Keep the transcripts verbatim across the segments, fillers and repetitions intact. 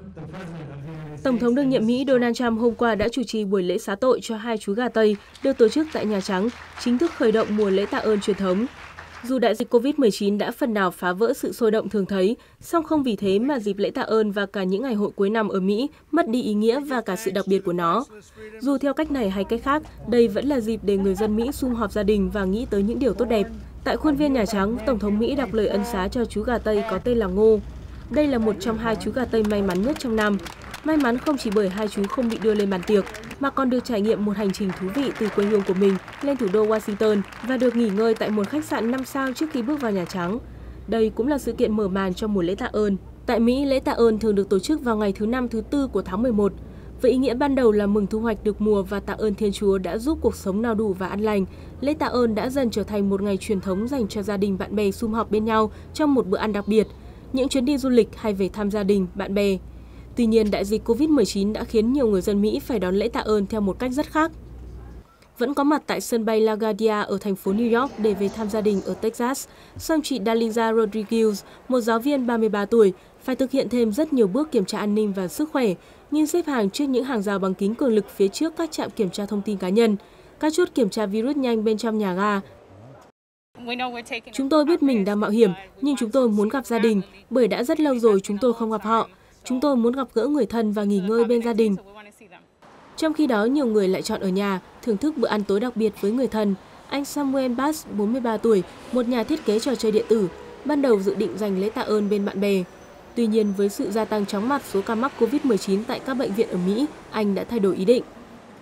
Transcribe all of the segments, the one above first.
Tổng thống đương nhiệm Mỹ Donald Trump hôm qua đã chủ trì buổi lễ xá tội cho hai chú gà Tây được tổ chức tại Nhà Trắng, chính thức khởi động mùa lễ tạ ơn truyền thống. Dù đại dịch Covid mười chín đã phần nào phá vỡ sự sôi động thường thấy, song không vì thế mà dịp lễ tạ ơn và cả những ngày hội cuối năm ở Mỹ mất đi ý nghĩa và cả sự đặc biệt của nó. Dù theo cách này hay cách khác, đây vẫn là dịp để người dân Mỹ sum họp gia đình và nghĩ tới những điều tốt đẹp. Tại khuôn viên Nhà Trắng, Tổng thống Mỹ đọc lời ân xá cho chú gà Tây có tên là Ngô. Đây là một trong hai chú gà Tây may mắn nhất trong năm. May mắn không chỉ bởi hai chú không bị đưa lên bàn tiệc, mà còn được trải nghiệm một hành trình thú vị từ quê hương của mình lên thủ đô Washington và được nghỉ ngơi tại một khách sạn năm sao trước khi bước vào Nhà Trắng. Đây cũng là sự kiện mở màn cho mùa lễ tạ ơn. Tại Mỹ, lễ tạ ơn thường được tổ chức vào ngày thứ năm thứ tư của tháng mười một. Với ý nghĩa ban đầu là mừng thu hoạch được mùa và tạ ơn Thiên Chúa đã giúp cuộc sống no đủ và an lành, lễ tạ ơn đã dần trở thành một ngày truyền thống dành cho gia đình bạn bè sum họp bên nhau trong một bữa ăn đặc biệt, những chuyến đi du lịch hay về thăm gia đình, bạn bè. Tuy nhiên, đại dịch Covid mười chín đã khiến nhiều người dân Mỹ phải đón lễ tạ ơn theo một cách rất khác. Vẫn có mặt tại sân bay LaGuardia ở thành phố New York để về thăm gia đình ở Texas, song chị Daliza Rodriguez, một giáo viên ba mươi ba tuổi, phải thực hiện thêm rất nhiều bước kiểm tra an ninh và sức khỏe, như xếp hàng trước những hàng rào bằng kính cường lực phía trước các trạm kiểm tra thông tin cá nhân, các chốt kiểm tra virus nhanh bên trong nhà ga. Chúng tôi biết mình đang mạo hiểm, nhưng chúng tôi muốn gặp gia đình, bởi đã rất lâu rồi chúng tôi không gặp họ. Chúng tôi muốn gặp gỡ người thân và nghỉ ngơi bên gia đình. Trong khi đó, nhiều người lại chọn ở nhà, thưởng thức bữa ăn tối đặc biệt với người thân. Anh Samuel Bass, bốn mươi ba tuổi, một nhà thiết kế trò chơi điện tử, ban đầu dự định dành lễ tạ ơn bên bạn bè. Tuy nhiên, với sự gia tăng chóng mặt số ca mắc Covid mười chín tại các bệnh viện ở Mỹ, anh đã thay đổi ý định.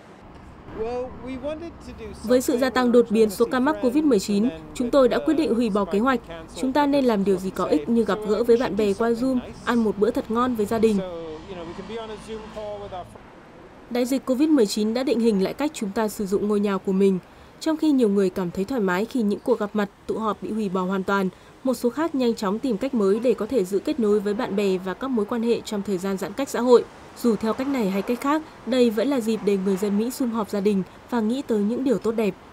Với sự gia tăng đột biến số ca mắc Covid mười chín, chúng tôi đã quyết định hủy bỏ kế hoạch. Chúng ta nên làm điều gì có ích như gặp gỡ với bạn bè qua Zoom, ăn một bữa thật ngon với gia đình. Đại dịch Covid mười chín đã định hình lại cách chúng ta sử dụng ngôi nhà của mình. Trong khi nhiều người cảm thấy thoải mái khi những cuộc gặp mặt, tụ họp bị hủy bỏ hoàn toàn, một số khác nhanh chóng tìm cách mới để có thể giữ kết nối với bạn bè và các mối quan hệ trong thời gian giãn cách xã hội. Dù theo cách này hay cách khác, đây vẫn là dịp để người dân Mỹ sum họp gia đình và nghĩ tới những điều tốt đẹp.